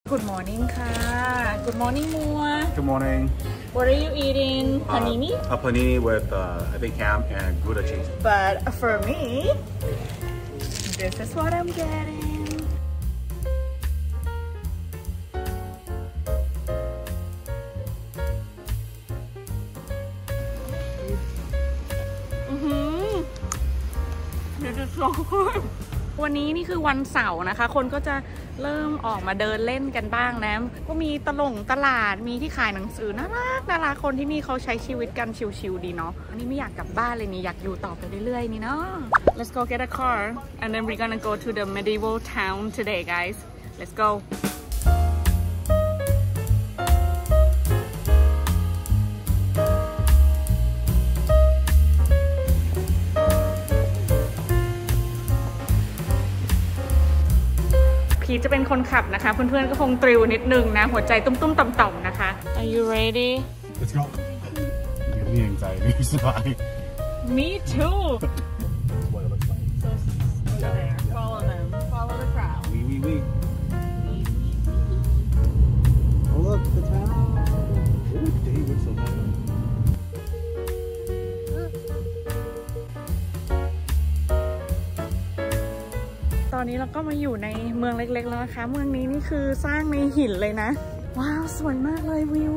Good morning ค่ะ Good morning มัว Good morning. What are you eating? Panini? A panini with I think ham and Gouda cheese. But for me, this is what I'm getting. This is so good. วันนี้นี่คือวันเสาร์นะคะคนก็จะเริ่มออกมาเดินเล่นกันบ้างนะก็มีตลาดมีที่ขายหนังสือน่ารักคนที่นี่เขาใช้ชีวิตกันชิลๆดีเนาะอันนี้ไม่อยากกลับบ้านเลยนี่อยากอยู่ต่อไปเรื่อยๆนี่เนาะ Let's go get a car and then we're gonna go to the medieval town today guys Let's goพีจะเป็นคนขับนะคะเพื่อนๆก็คงตริวนิดนึงนะหัวใจตุ้มๆต่อมๆนะคะ Are you ready? Let's go. Give me anxiety. Me too. What it looks like. So there. Follow them. Follow the crowd. Wee. Oh look, the town. Ooh, David, so nice. ตอนนี้เราก็มาอยู่ในเมืองเล็กๆแล้วนะคะเมืองนี้นี่คือสร้างในหินเลยนะว้าวสวยมากเลยวิว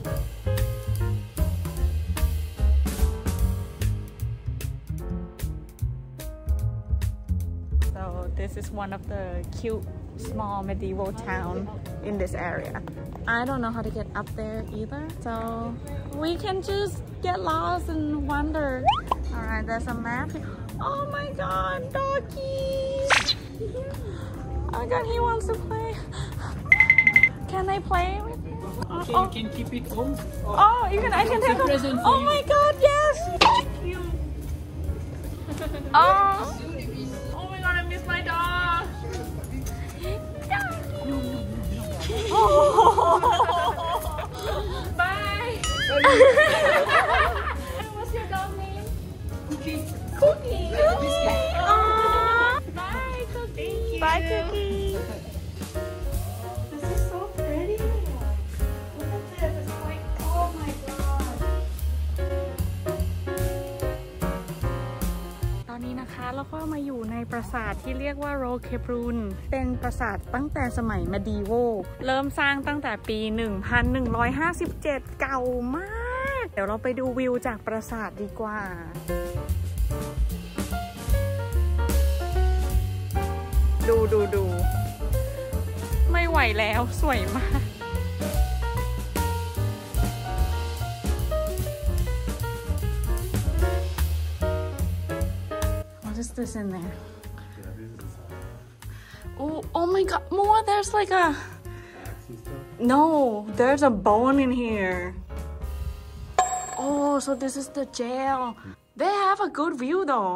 So this is one of the cute small medieval town in this area I don't know how to get up there either so we can just get lost and wander alright there's a map oh my god doggy Oh my god, he wants to play. Can I play with him? Okay, you can keep it home. Oh, I can take it. Oh my god, yes. Thank you. Oh my god, I miss my dog. Bye. What's your dog name? Cookie. Cookie. Bye, Cookie. Bye, Cookie. This is so pretty. Look at this. It's like, oh my god. ตอนนี้นะคะเราก็มาอยู่ในปราสาทที่เรียกว่าโรเคปรูนเป็นปราสาทตั้งแต่สมัยเมดิโวเริ่มสร้างตั้งแต่ปี 1157 เก่ามาก เดี๋ยวเราไปดูวิวจากปราสาทดีกว่าดูไม่ไหวแล้วสวยมาก What is this in there? Oh my god, more there's like a No, there's a bone in here. Oh, so this is the jail. They have a good view though.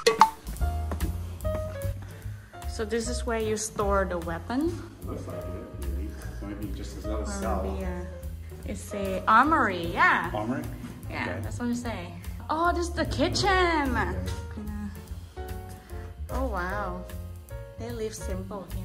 So this is where you store the weapon. Looks like it. Might be just another cell. It's a armory, yeah. Armory? Yeah, Okay. that's what I say. Oh, this is the kitchen. Oh wow, they live simple here.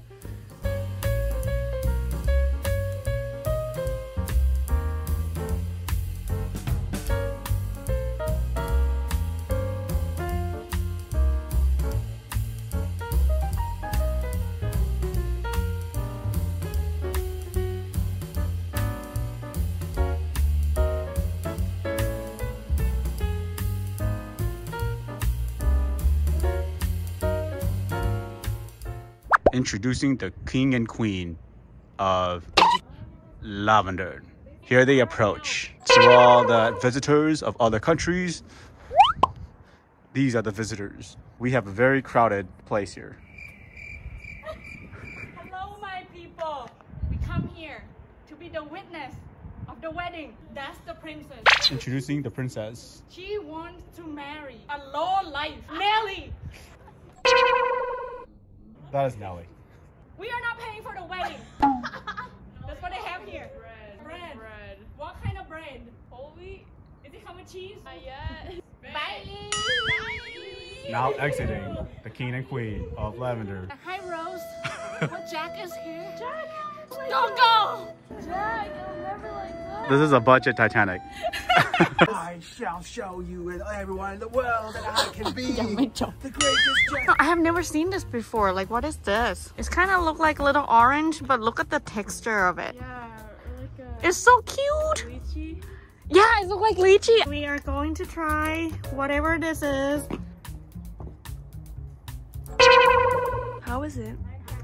Introducing the king and queen of Lavender. Here they approach. To all the visitors of other countries, these are the visitors. We have a very crowded place here. Hello, my people. We come here to be the witness of the wedding. That's the princess. Introducing the princess. She wants to marry a low life Nelly. That is Nelly. We are not paying for the wedding. That's what they have here. Bread. What kind of bread? Whole wheat. Is it come with cheese? Yes. Bye. Now exiting the king and queen of Lavender. Hi, Rose. What Jack is here? Jack. Don't go. Jack, you'll never let go. This is a budget Titanic. I shall show you and everyone in the world that I can be ยังไม่จบ the greatest Jack. No, I have never seen this before. Like, what is this? It's kind of look like a little orange, but look at the texture of it. Yeah, like It's so cute. lychee. Yeah, it looks like lychee. We are going to try whatever this is. How is it?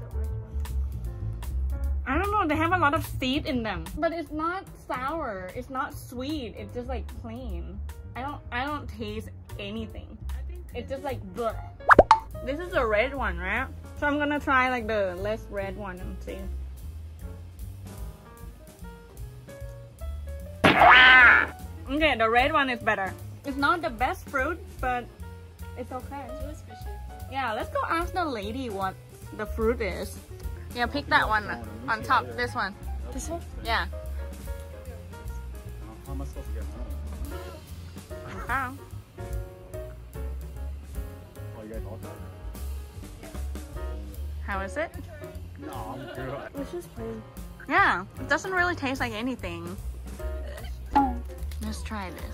I don't know. They have a lot of seed in them, but it's not sour. It's not sweet. It's just like plain. I don't taste anything. It's just like bleh. This is the red one, right? So I'm gonna try like the less red one and see. Okay, the red one is better. It's not the best fruit, but it's okay. Really special. Yeah, let's go ask the lady what the fruit is. Yeah, pick that one on top. This one. This one? Yeah. How am I supposed to get home? Okay. Oh, you guys all done? How is it? No, I'm good. It's just plain. Yeah, it doesn't really taste like anything. Let's try this.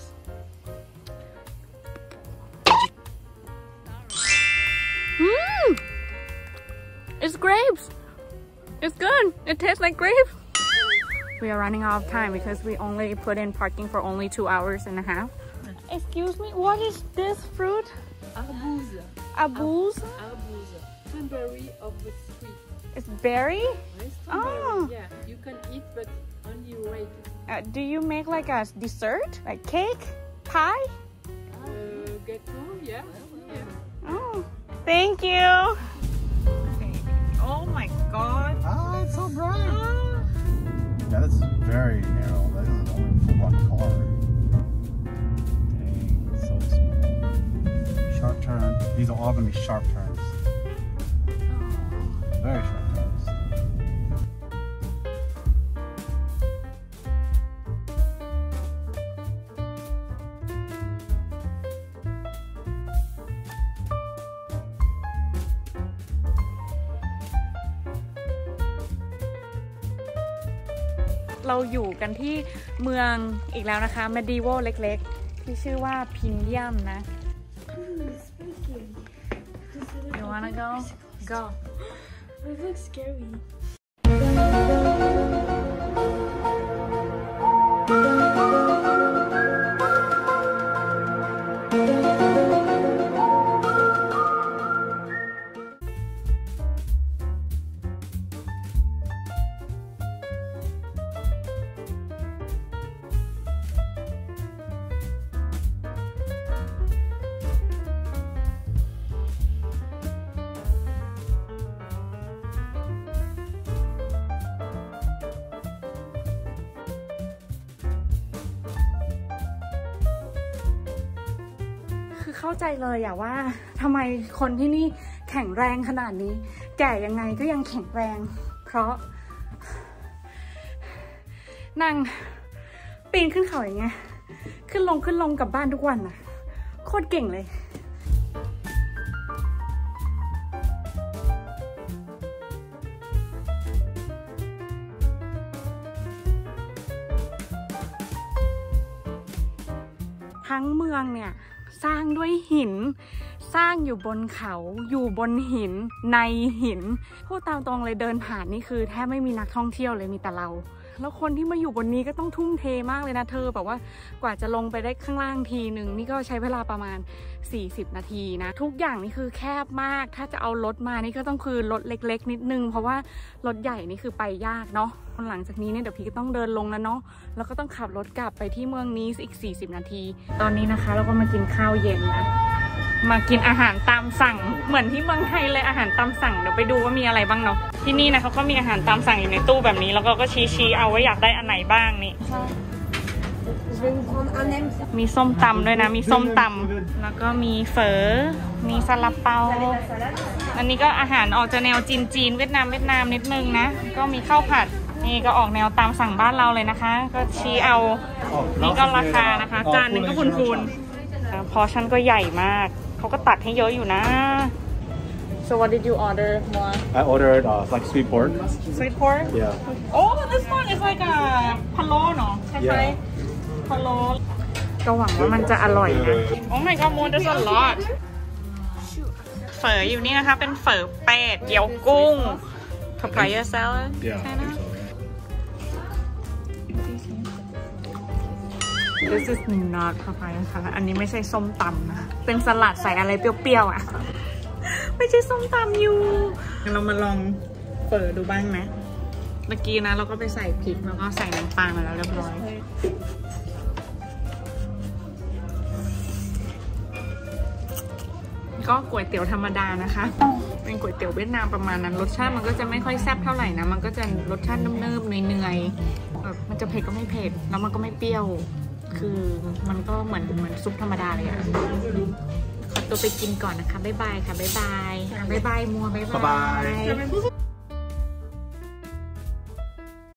Mmm! It's grapes! It's good! It tastes like grape! We are running out of time because we only put in parking for only 2.5 hours. Excuse me, what is this fruit? Arbouze. Arbouze? Arbouze. Cranberry of the street. It's berry? It's cranberry. Oh. Yeah, you can eat, but only rate. Do you make like a dessert? Like cake? Pie? Gâteau, yeah. Yeah. Oh, thank you. Okay. Oh my god. Ah, it's so bright. Yeah, that's very narrow. That is only for one car. Dang, so small. Sharp turn. These are all gonna be sharp turns. Very sharp turns. เราอยู่กันที่เมืองอีกแล้วนะคะ medieval เล็กๆ ที่ชื่อว่าพินยัมนะ You wanna go? Go. It looks scary. คือเข้าใจเลยอะว่าทำไมคนที่นี่แข็งแรงขนาดนี้ แก่ยังไงก็ยังแข็งแรง เพราะนั่งปีนขึ้นเขาอย่างเงี้ยขึ้นลงกลับบ้านทุกวันอะโคตรเก่งเลย ทั้งเมืองเนี่ยสร้างด้วยหินสร้างอยู่บนเขาอยู่บนหินในหินพูดตามตรงเลยเดินผ่านนี่คือแทบไม่มีนักท่องเที่ยวเลยมีแต่เราแล้วคนที่มาอยู่บนนี้ก็ต้องทุ่มเทมากเลยนะเธอแบบว่ากว่าจะลงไปได้ข้างล่างทีหนึ่งนี่ก็ใช้เวลาประมาณ40 นาทีนะทุกอย่างนี่คือแคบมากถ้าจะเอารถมานี่ก็ต้องคือรถเล็กๆนิดนึงเพราะว่ารถใหญ่นี่คือไปยากเนาะหลังจากนี้เนี่ยเดี๋ยวพี่ก็ต้องเดินลงแล้วเนาะแล้วก็ต้องขับรถกลับไปที่เมืองนี้อีก40 นาทีตอนนี้นะคะเราก็มากินข้าวเย็นนะมากินอาหารตามสั่งเหมือนที่เมืองไทยเลยอาหารตามสั่งเดี๋ยวไปดูว่ามีอะไรบ้างเนาะที่นี่นะเขาก็มีอาหารตามสั่งอยู่ในตู้แบบนี้แล้วก็ชี้เอาว่าอยากได้อันไหนบ้างนี่มีส้มตำด้วยนะมีส้มตำแล้วก็มีเฝอมีซาลาเปาอันนี้ก็อาหารออกจะแนวจีนเวียดนามนิดนึงนะก็มีข้าวผัดนี่ก็ออกแนวตามสั่งบ้านเราเลยนะคะก็ชี้เอานี่ก็ราคานะคะจานนึงก็พูนพอชั่นก็ใหญ่มากเขาก็ตักให้เยอะอยู่นะส So what did you order more? I ordered like sweet pork. Sweet pork? Yeah. Oh, this one is like a พะโล้เนาะใช่ไหมพะโล้ก็หวังว่ามันจะอร่อยนะ Oh my god, more there's a lot เฝออยู่นี่นะคะเป็นเฝอเป็ดเกี๊ยวกุ้ง papaya salad Yeah. ใช่นะ This is not papaya salad อันนี้ไม่ใช่ส้มตำนะเป็นสลัดใส่อะไรเปรี้ยวๆอ่ะ ไม่ใช่ส้มตำอยู่เรามาลองเฝอดูบ้างนะเมื่อกี้นะเราก็ไปใส่พริกแล้วก็ใส่น้ำปลามาแล้วเรียบร้อยก็ก๋วยเตี๋ยวธรรมดานะคะเป็นก๋วยเตี๋ยวเวียดนามประมาณนั้นรสชาติมันก็จะไม่ค่อยแซ่บเท่าไหร่นะมันก็จะรสชาติเนิบๆเหนื่อยๆแบบมันจะเผ็ดก็ไม่เผ็ดแล้วมันก็ไม่เปรี้ยวคือมันก็เหมือนซุปธรรมดาเลยอะขอตัวไปกินก่อนนะคะบ๊ายบายค่ะบ๊ายบายบ๊ายบายมัวบ๊ายบาย